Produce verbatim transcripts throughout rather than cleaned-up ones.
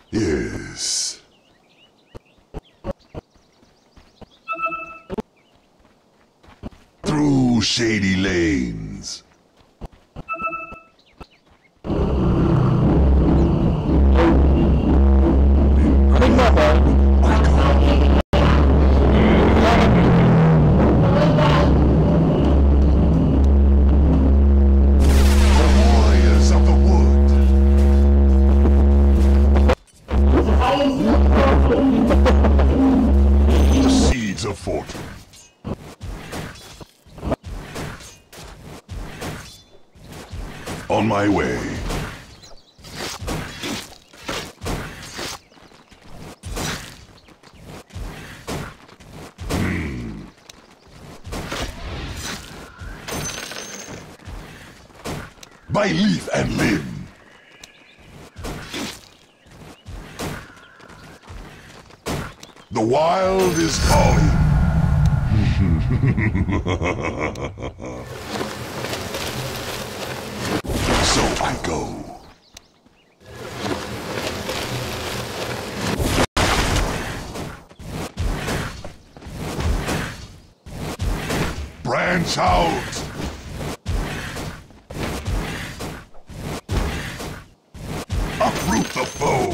Yes. Through shady lanes. Of fortune. On my way. Hmm. By leaf and limb. The wild is calling. So I go. Branch out. Uproot the foe.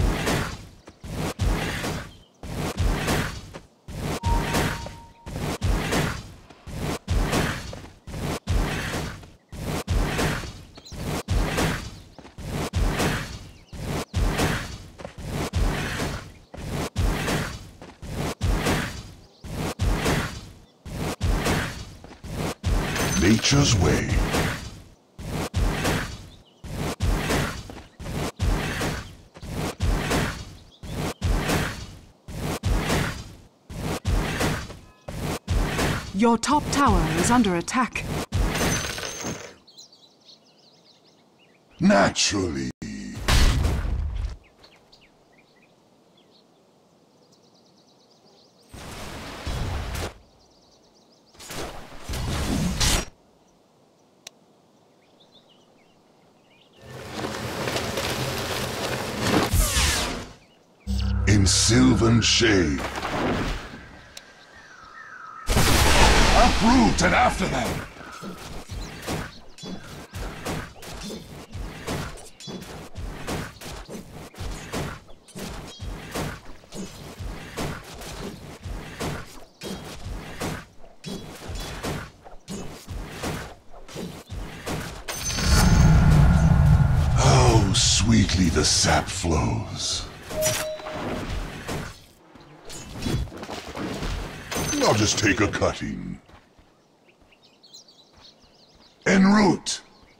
Nature's way. Your top tower is under attack. Naturally. In sylvan shade. Uproot and after them! How sweetly the sap flows. I'll just take a cutting. En route.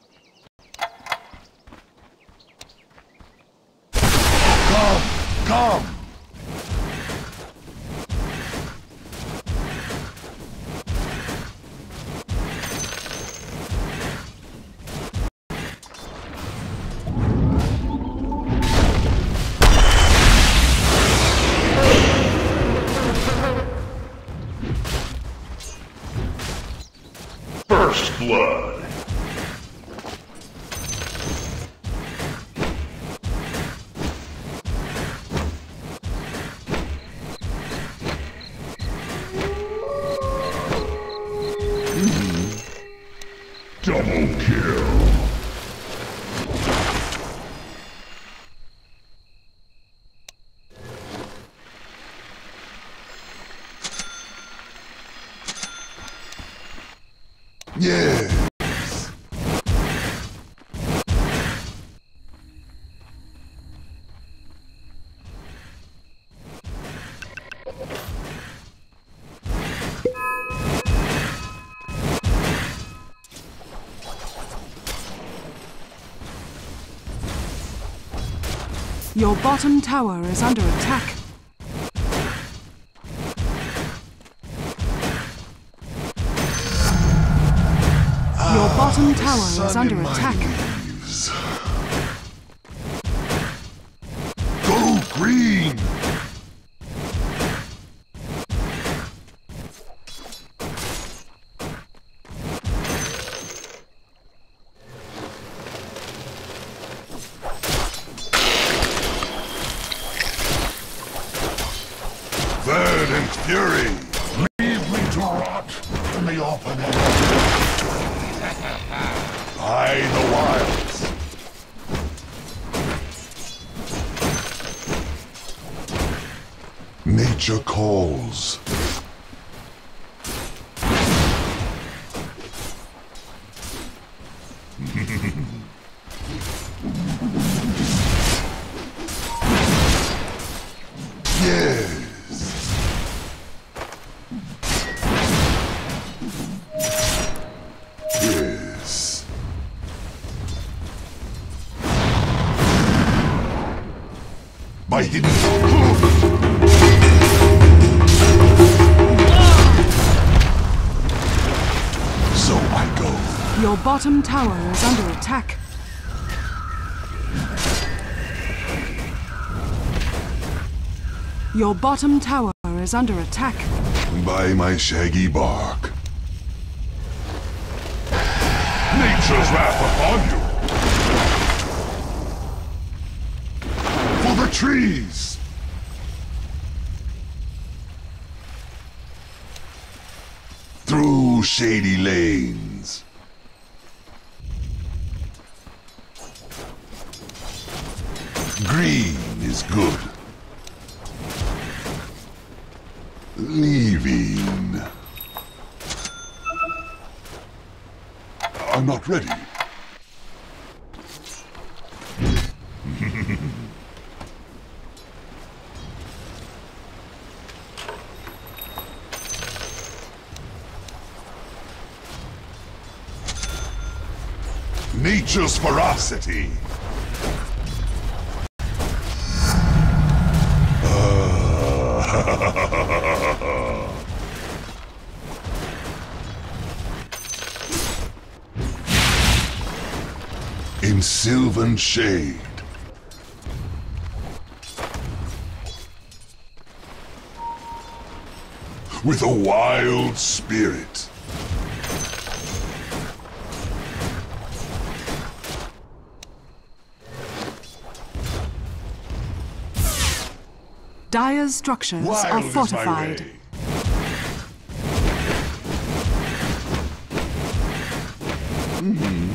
Come, come. First blood. Double kill. Yes. Your bottom tower is under attack. Your bottom tower is under attack. Leaves. Go green! Great fury! Leave me to rot in the open air. By the wilds. Nature calls. Yes. Yes. My hidden. So I go. Your bottom tower is under attack. Your bottom tower is under attack. By my shaggy bark. Nature's wrath upon you. For the trees. Through shady lanes. Green is good. Leaving. I'm not ready. Nature's ferocity. In sylvan shade. With a wild spirit. Dire's structures Wild are is my fortified. way. Mm-hmm.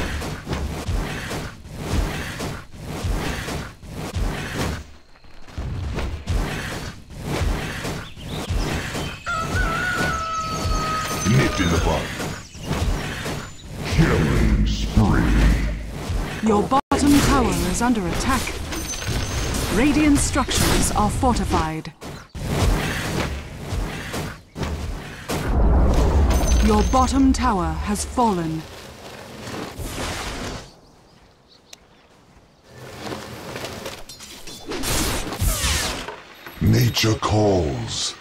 Nipped in the bud. Killing spree. Your bottom tower is under attack. Radiant structures are fortified. Your bottom tower has fallen. Nature calls.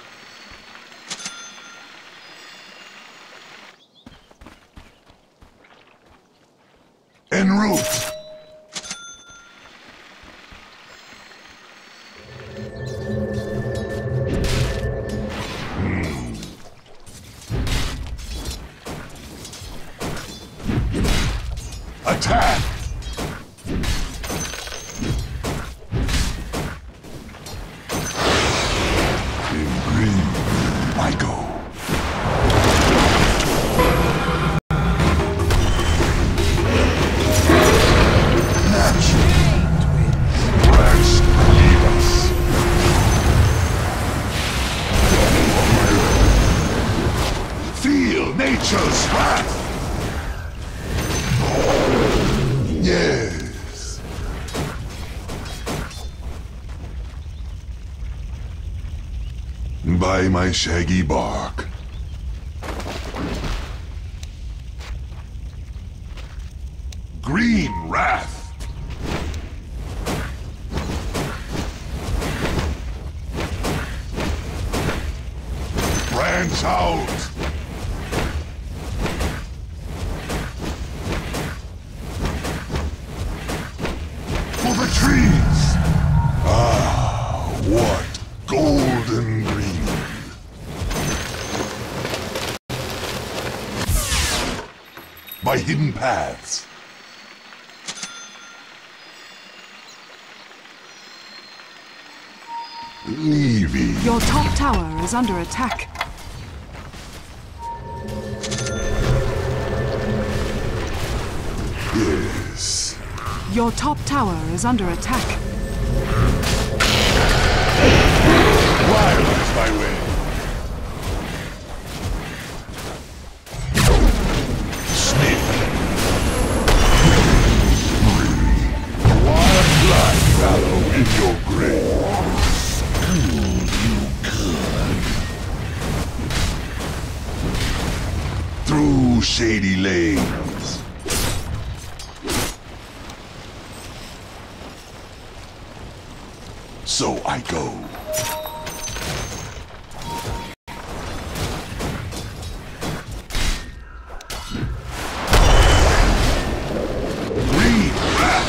En route. Attack! In green, I go. Natural twins. Rest leave us. Feel nature's wrath. Yes. By my shaggy bark. Green wrath. Branch out. For the trees! Ah, what golden green! By hidden paths. leaving. Your top tower is under attack. Yes. Your top tower is under attack. Wild is my way. Snip. Wild blood fallow in your grave. Cool you could. Through shady lanes. So I go. Green wrath.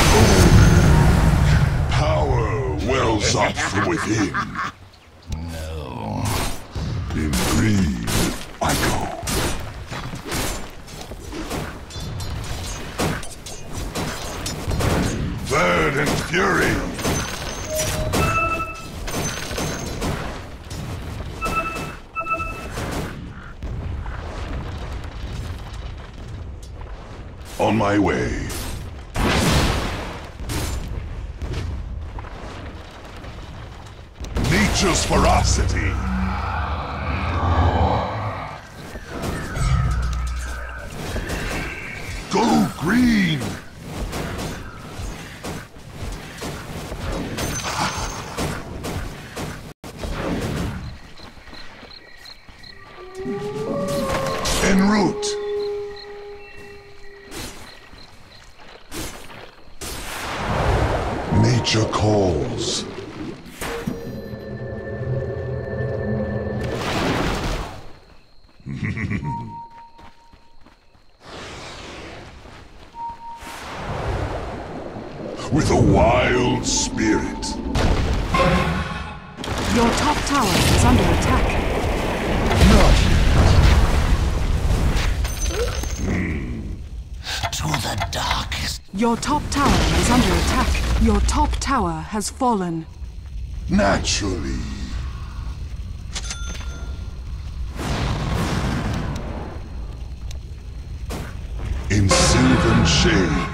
Power wells up from within. No. In green, I go. Verdant fury. On my way. Nature's ferocity. Go green. En route. Nature calls. With a wild spirit. Your top tower is under attack. Not To the darkest. Your top tower is under attack. Your top tower has fallen. naturally. In sylvan shade.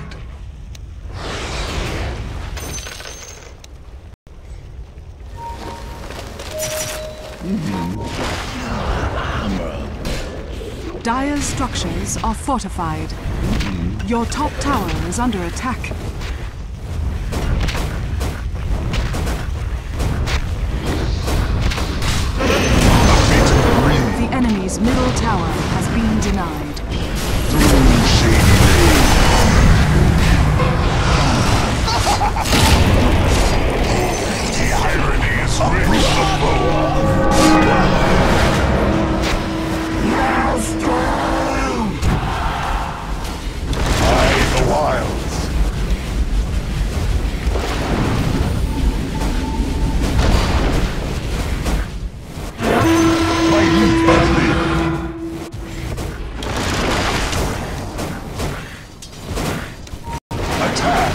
Dire's structures are fortified. Mm-hmm. Your top tower is under attack. The enemy's middle tower has been denied. Through shady lanes. The irony is rich. The wilds. My youth has lived. Attack.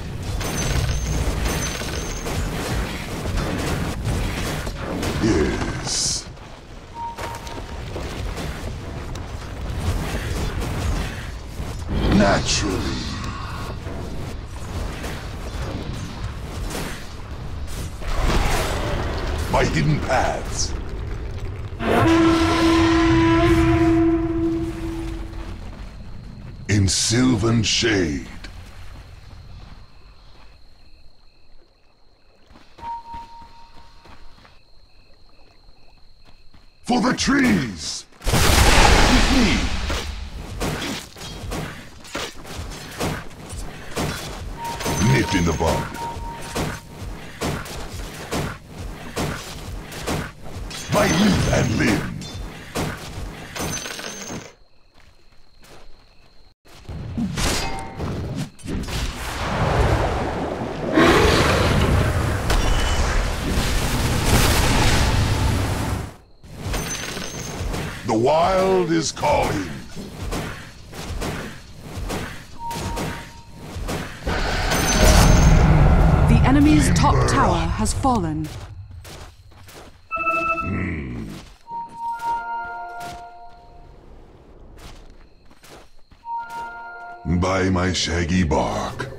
Yes. Naturally. By hidden paths. In sylvan shade. For the trees! With me! Nipped in the bud. My youth and limb. The wild is calling. The enemy's top tower has fallen. by my shaggy bark.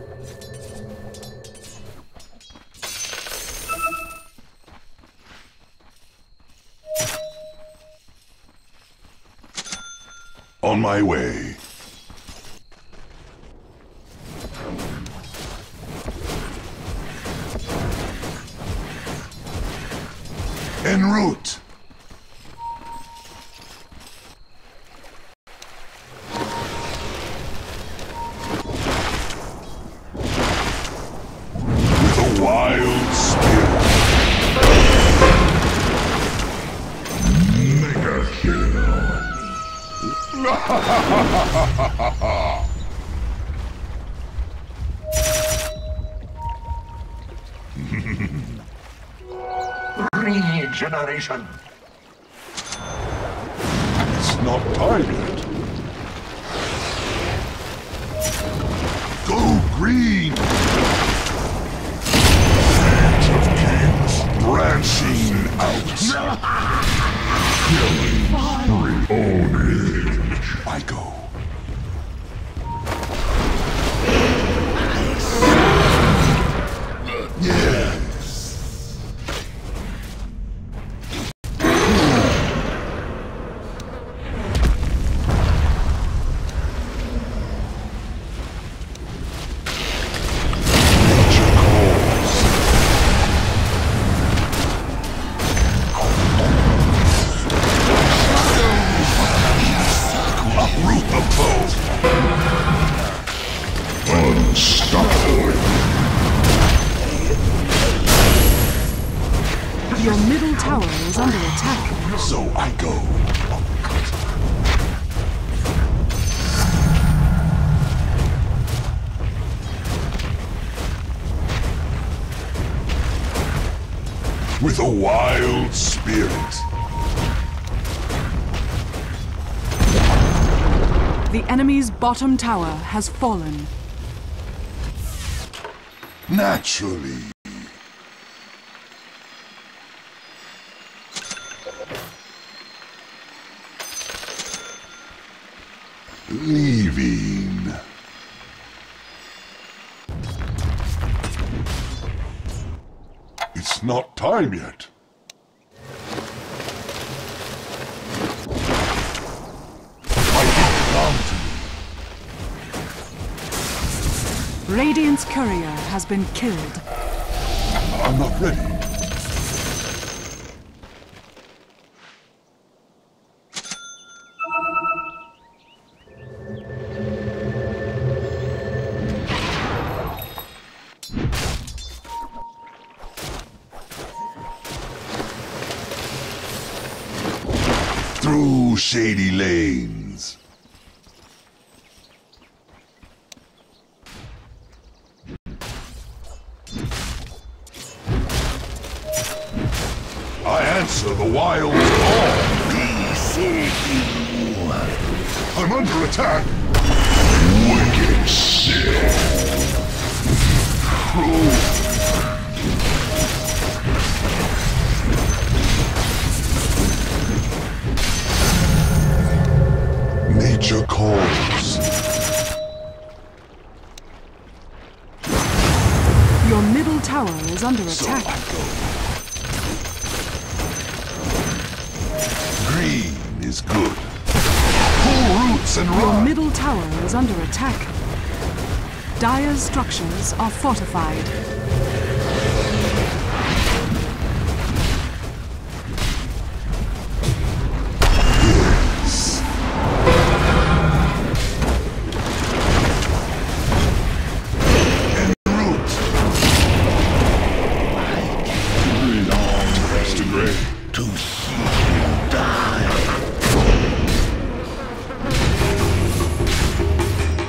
On my way. En route. With a wild spirit. Mega kill. Regeneration. It's not time yet. Go green! Age of Kings branching out. Killing spree. Own it. I go. Yes. Your middle tower is under attack. So I go. With a wild spirit. The enemy's bottom tower has fallen. Naturally. Leaving. It's not time yet. Radiant's courier has been killed. I'm not ready. Through shady lanes. I answer the wild call. I'm under attack. Wicked shit. Nature calls. Your middle tower is under attack. So I go. Green is good. Pull roots and Your run. middle tower is under attack. Dire's structures are fortified. Yes. En route. Long rest to grave. To see you die.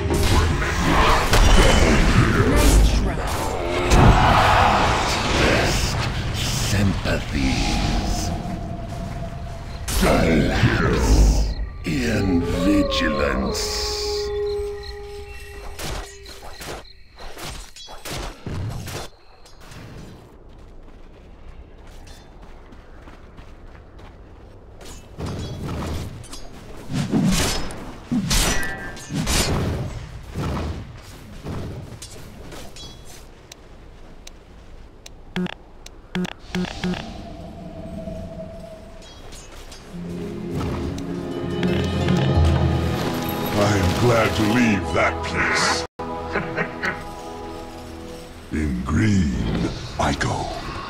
Nice try. that place. In green, I go.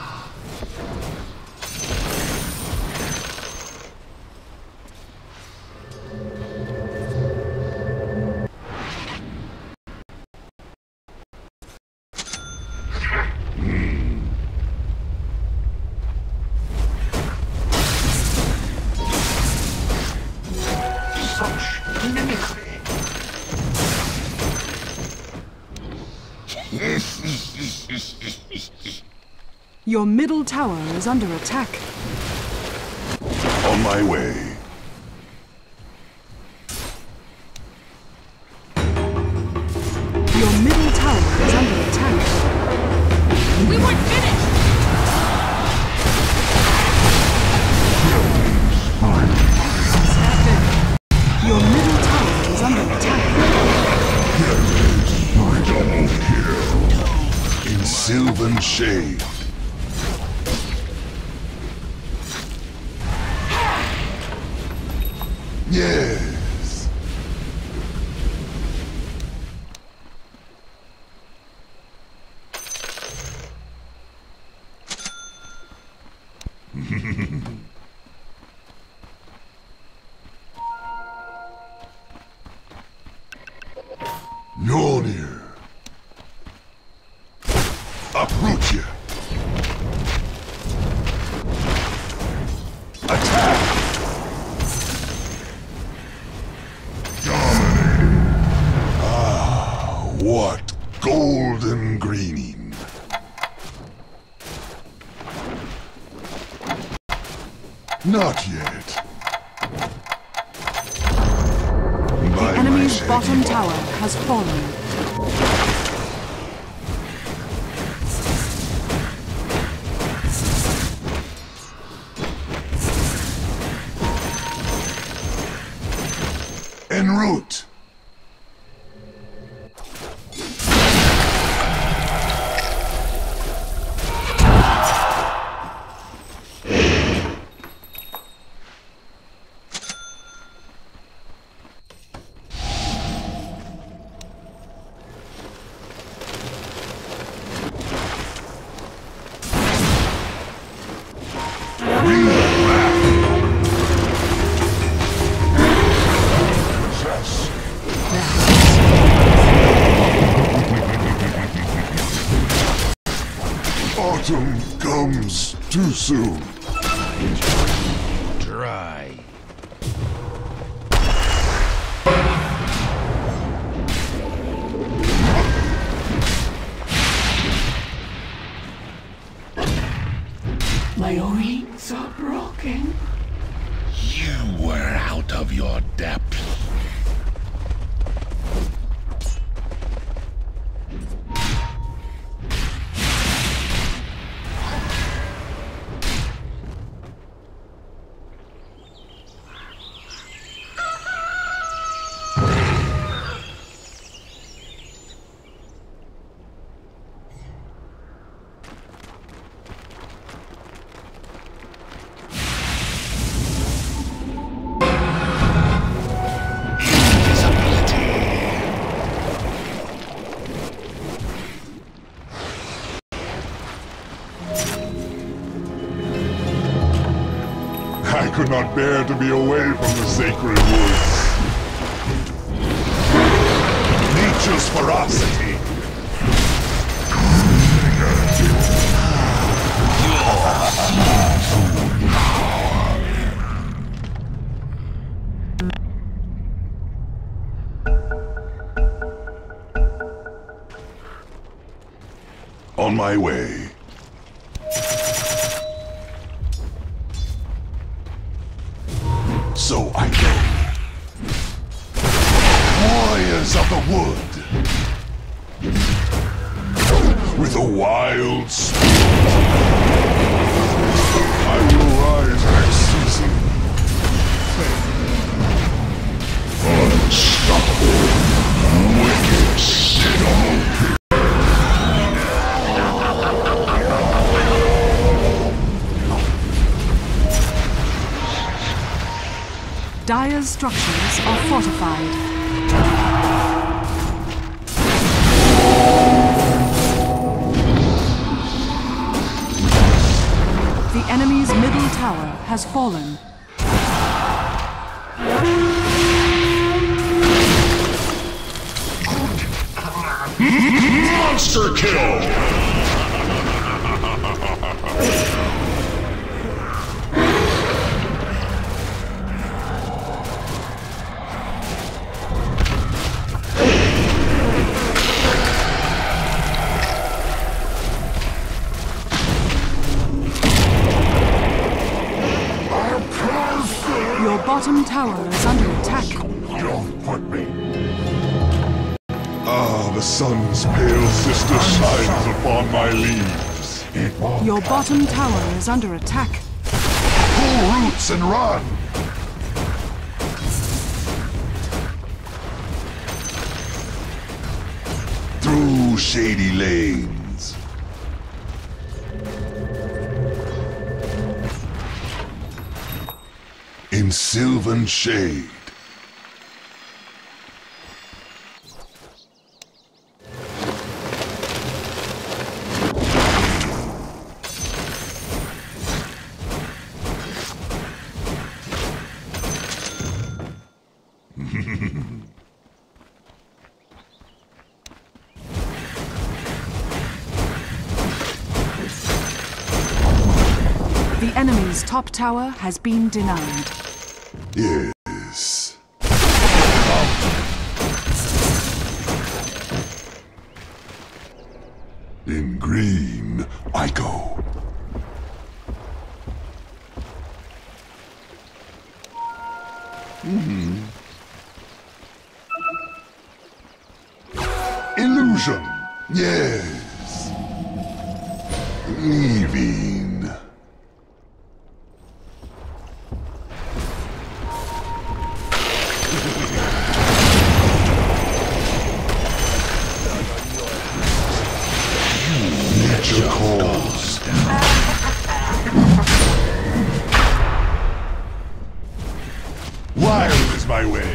Your middle tower is under attack. On my way. Your middle tower is under attack. We weren't finished! Your middle tower is under attack. Double kill. In Sylvan Shade. Yes. Mjolnir. Uproot you. Attack. What golden greening. Not yet. The enemy's bottom tower has fallen. En route. Autumn comes too soon. Dry. My wings are broken. You were out of your depth. I could not bear to be away from the sacred woods. Nature's ferocity. On my way. So I go. Warriors of the wood. With a wild spirit. I will rise next season. Unstoppable. Wicked Citadel. Dire's structures are fortified. tower has fallen. Monster kill! Your bottom tower is under attack. Don't put me. Ah, the sun's pale sister shines upon my leaves. Your bottom tower is under attack. Pull roots and run! Through shady lanes. In sylvan shade. The enemy's top tower has been denied. Yes. In green, I go. Mm-hmm. Illusion. Yes. Leaving. Nature calls. Wild is my way.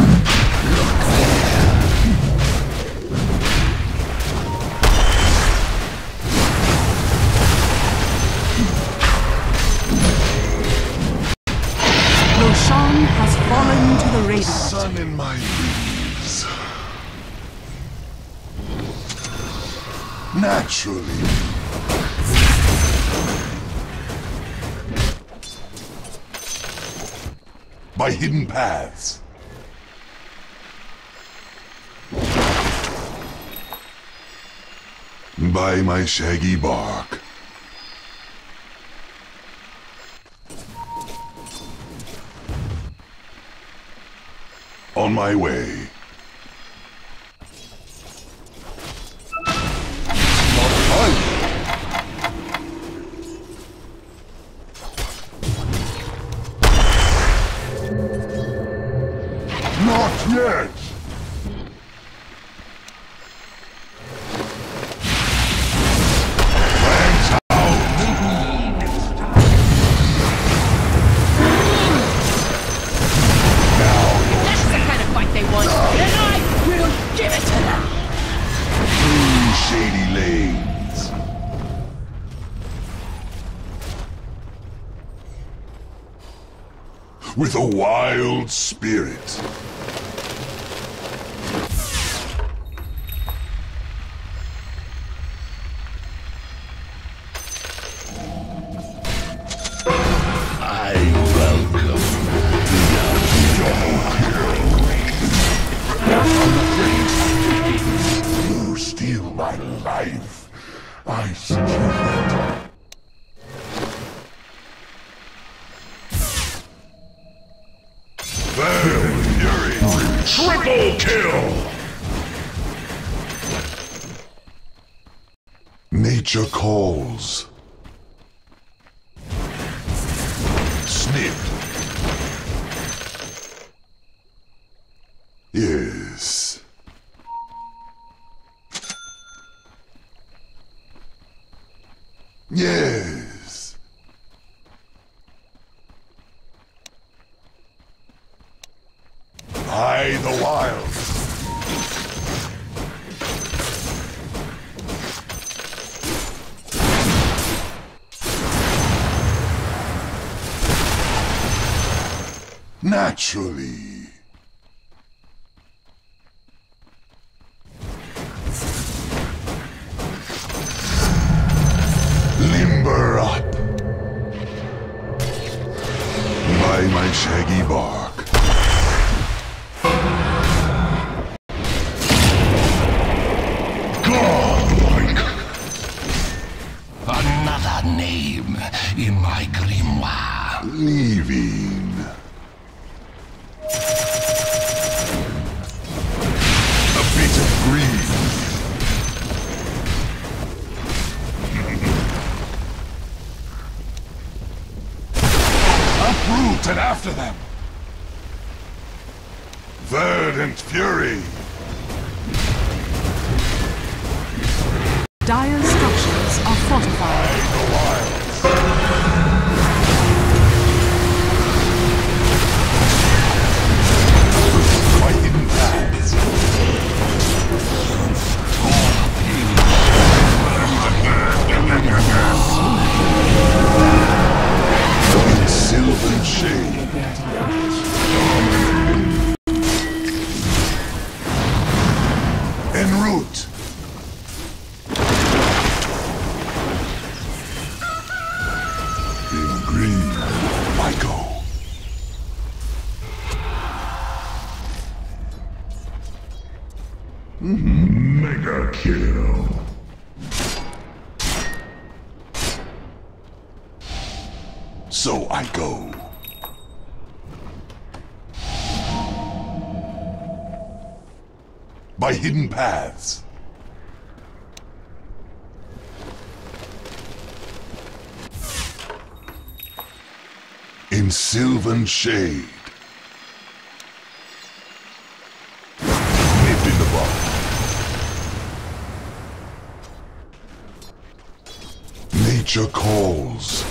Roshan has fallen to the Radiant. Sun in my leaves. Naturally. By hidden paths. By my shaggy bark. On my way. Not yet! Plans out! That's the kind of fight they want, and I will give it to them! Through shady lanes. With a wild spirit. I welcome You steal my life. I steal it. Fury! Triple kill! Nature calls. Snip. Yes. Yes. I the wilds. Naturally. Limber up. By my shaggy bark. Godlike. Another name in my grimoire. Leaving. A bit of greed. Uproot and after them. Verdant fury. Dire structures are fortified. The wilds. My hidden paths. In sylvan shade. En route. In green, I go. Mega kill. So I go. By hidden paths. In sylvan shade. Nip in the bud. Nature calls.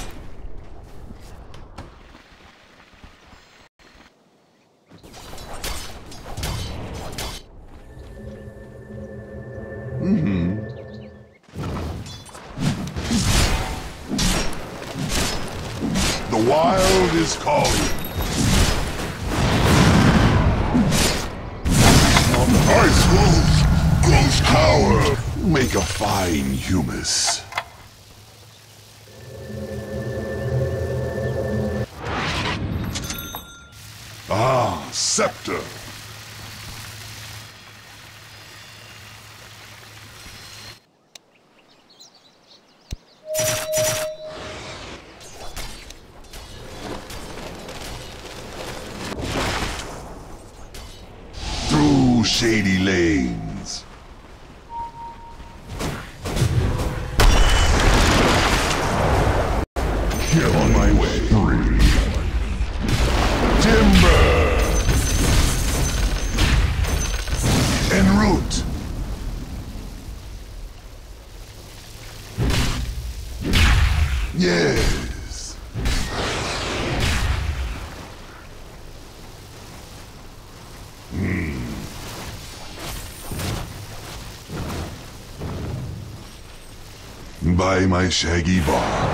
The wild is calling. Ice wolves, gross coward, make a fine humus. Ah, scepter. Through shady lanes. Kill on my way. Timber. En route. Yes. By my shaggy bark.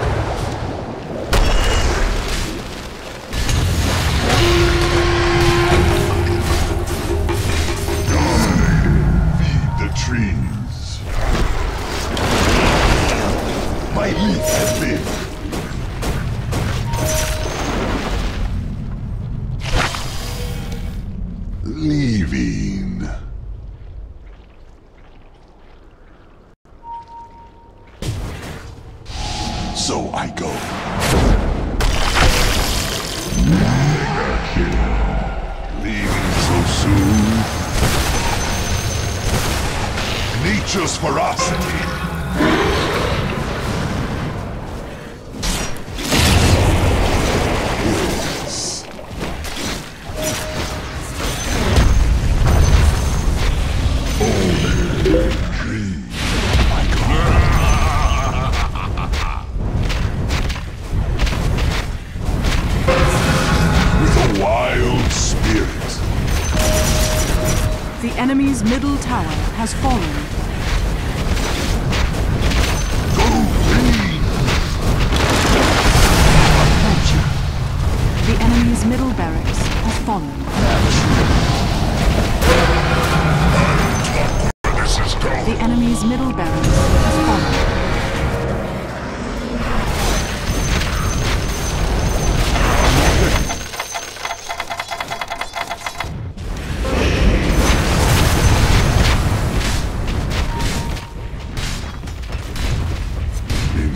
Feed the trees. My leaf has been. Leaving. So I go. Mega kill. Leaving so soon. Nature's ferocity. Yes. Old tree. I go. Wild spirit. The enemy's middle tower has fallen. Go green. The enemy's middle barracks has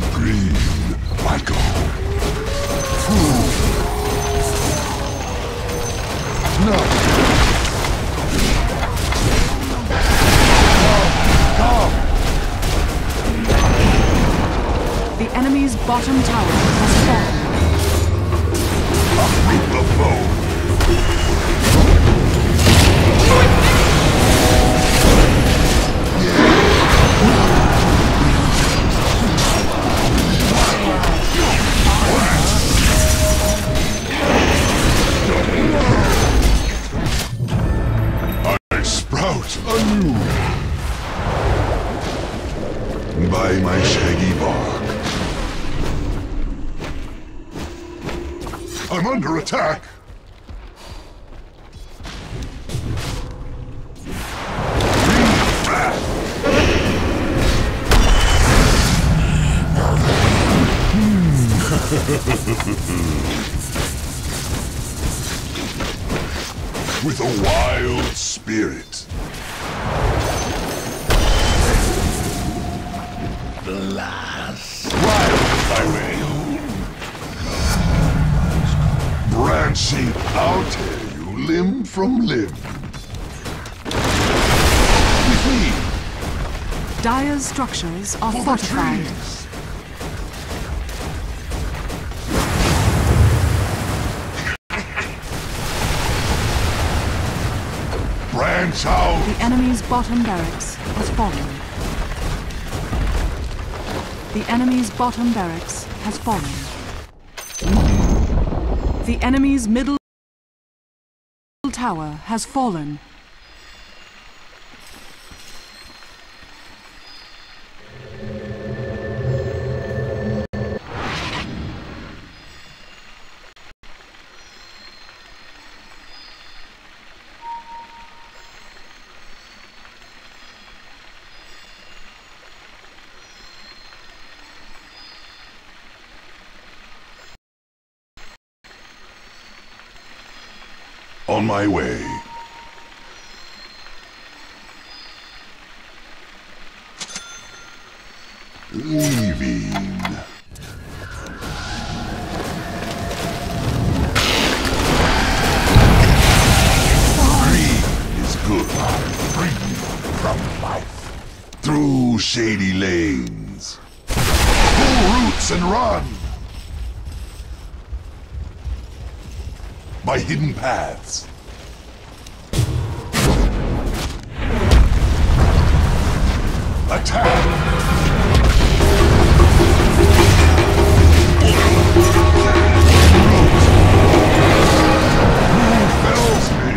Green, Michael. Fool. No. Come. The enemy's bottom tower has fallen. A reaper foe. Sprout anew by my shaggy bark. I'm under attack. With a wild spirit. Blast. Wild highway. Branching, I'll tear you limb from limb. With me. Dire's structures are For fortified. the trees. Branch out. The enemy's bottom barracks has fallen. The enemy's bottom barracks has fallen. The enemy's middle tower has fallen. On my way. Leaving. Green is good. Free from life. Through shady lanes. Pull roots and run. By hidden paths. Attack! Who fells me?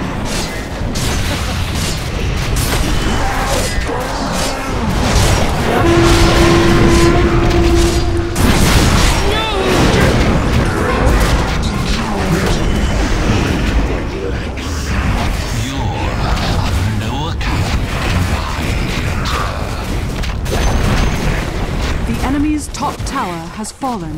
The enemy's top tower has fallen.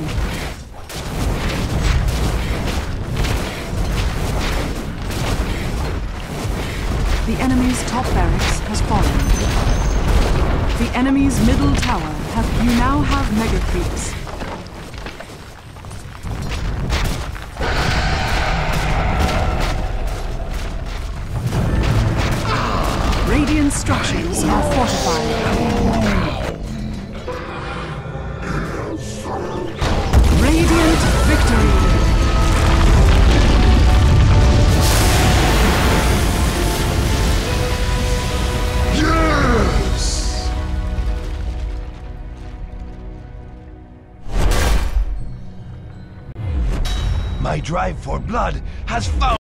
The enemy's top barracks has fallen. The enemy's middle tower have you now have mega creeps. Radiant structures are fortified. Radiant victory! Yes! My drive for blood has found